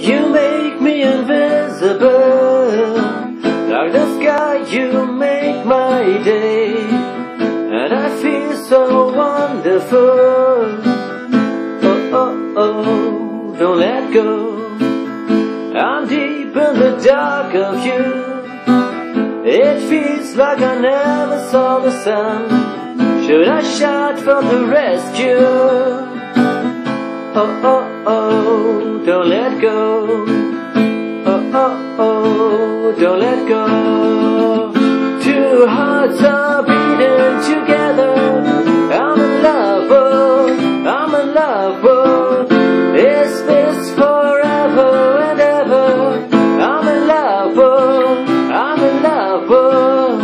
You make me invisible, like the sky. You make my day, and I feel so wonderful. Oh, oh, oh, don't let go. I'm deep in the dark of you. It feels like I never saw the sun. Should I shout for the rescue? Oh, oh, oh, don't let go. Oh, oh, oh, don't let go. Two hearts are beating together. I'm in love, oh, I'm in love, oh. Is this forever and ever? I'm in love, oh, I'm in love, oh.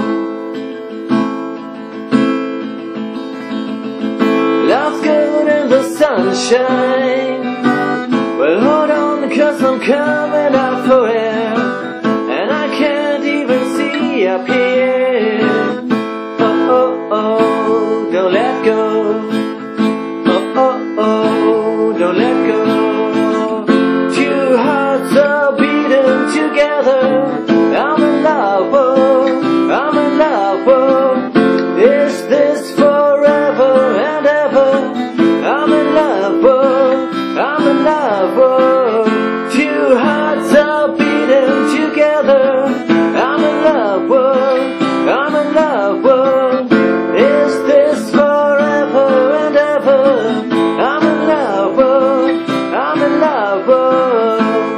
Love's good in the sunshine. Well, hold on, 'cause I'm coming out for air, and I can't even see up here. Oh, oh, oh, don't let go. Oh, oh, oh, don't let go. Two hearts are beating together. I'm in love, oh, I'm in love, oh. Is this forever and ever? I'm in love, oh, I'm in love, oh. Two hearts are beating together. I'm in love, oh, I'm in love, oh. Is this forever and ever? I'm in love, oh, I'm in love, oh.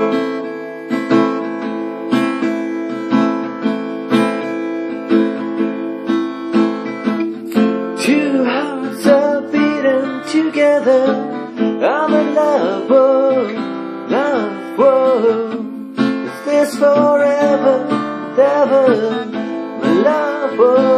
Two hearts are beating together. I'm in love, oh, love, oh. Is this forever, ever? My love, oh.